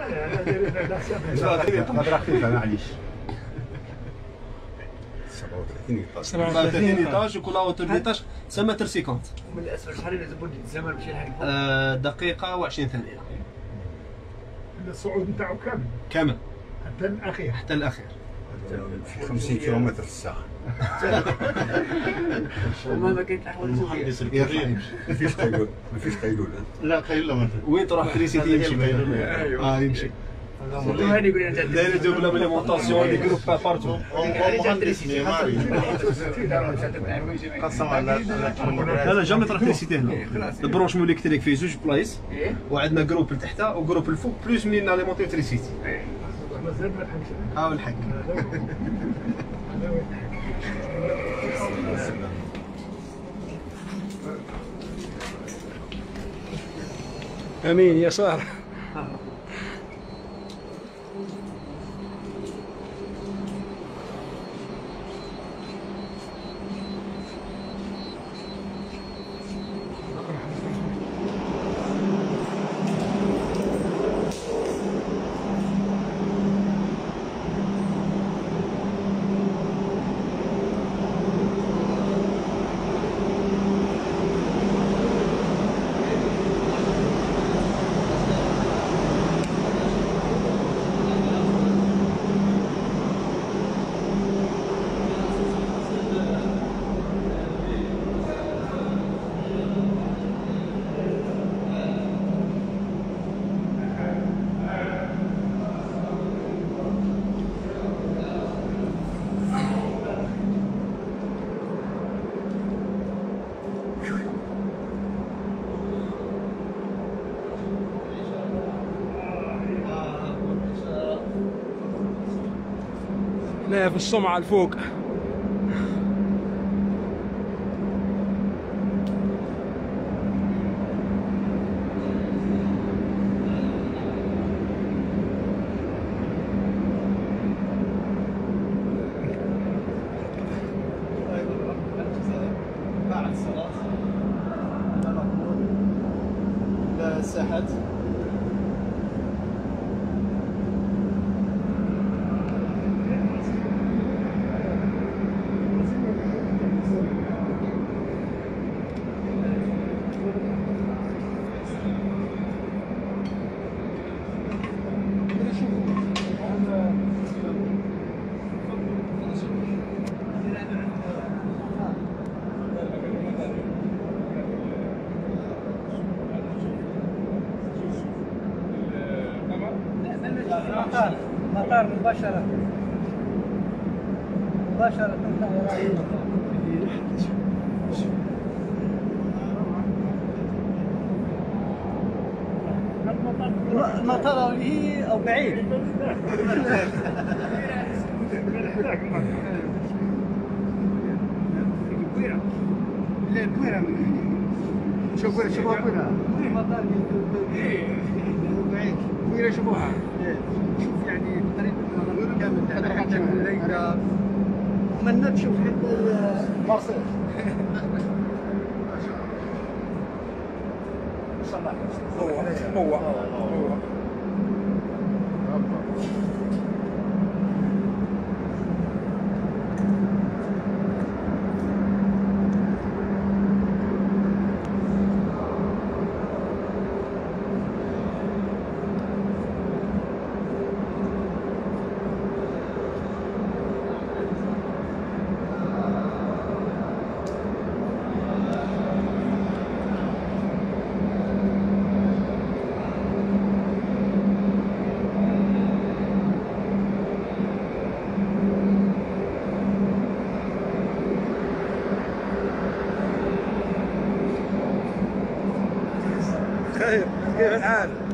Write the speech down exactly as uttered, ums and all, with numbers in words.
هضره خفيفه معليش. سبعة وثلاثين ايطاج وكل اوتور ايطاج تسمى ترسيكونت. من الاسفل شحال يلزم الزمن باش يلحق؟ دقيقة وعشرين ثانية. الصعود نتاعو كامل كامل. حتى الاخير. حتى الأخير. خمسين كيلومتر في الساعة. وما ما كاين احوال المهندس الكبير ما فيش قيلولة ما فيش قيلولة. لا قيلولة ما فيش. وين تروح تريسيتي يمشي. اه يمشي. هذه يقول انت داير دوبل امبليمونطاسيون لي جروب بارتو. لا لا جامي تروح تريسيتي هنا. البرونشمون الكتريك فيه زوج بلايص وعندنا جروب لتحت وجروب الفوق بلوس منين ناليمونتيو تريسيتي. مازال ما لحقش. ها الحق. امين يسار. هنا في السمعة الفوق. بعد الصلاة الساحات. مطار مطار مباشرة مباشرة المطار هي أو بعيد؟ لا كبيرة شوفوا شوفوها كبيرة المطار بعيد كبيرة شوفوها شوف يعني طريقة المطار كامل حتى الليلة تمنى تشوف حتى مرسيل هو هو هو خير كيف الحال؟